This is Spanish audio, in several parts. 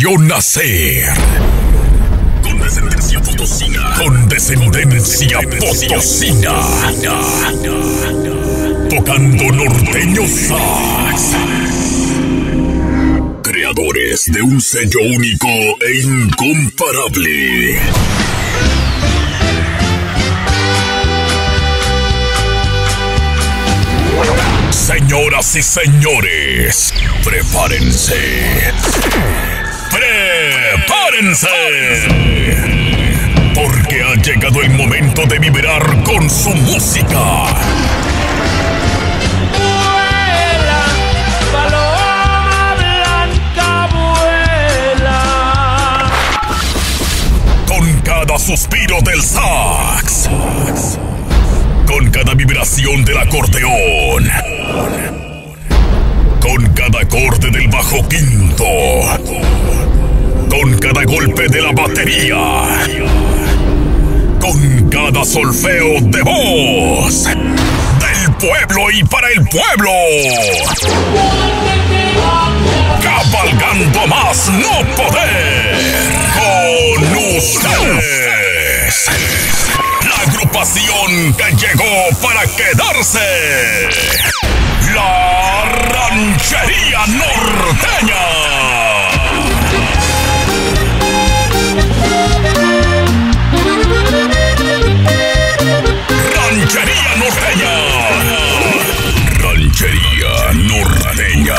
vio nacer. Con descendencia potosina. Con descendencia potosina. Tocando norteño sax. Creadores de un sello único e incomparable. Señoras y señores, prepárense. ¡Prepárense! Porque ha llegado el momento de vibrar con su música. Vuela, paloma blanca, vuela. Con cada suspiro del sax. Con cada vibración del acordeón. Con cada acorde del bajo quinto. Con cada golpe de la batería. Con cada solfeo de voz. Del pueblo y para el pueblo. Cabalgando a más no poder. Con ustedes. La agrupación que llegó para quedarse. La Ranchería Norteña. Ranchería Norteña. Ranchería Norteña.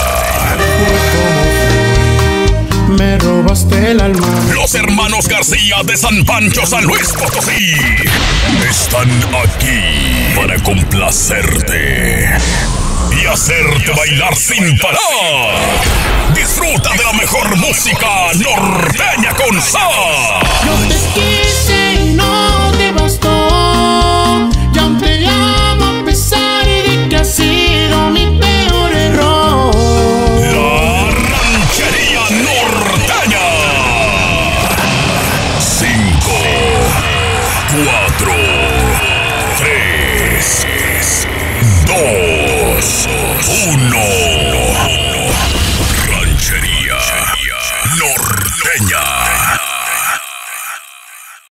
Me robaste el alma. Los hermanos García de San Pancho, San Luis Potosí, están aquí para complacerte y hacerte bailar sin parar. Disfruta de la mejor música norteña con sal. Yo te quise y no te bastó. Ya aún te amo a pesar de que ha sido mi peor error. La Ranchería Norteña. 5, 4, 3, 2, 1.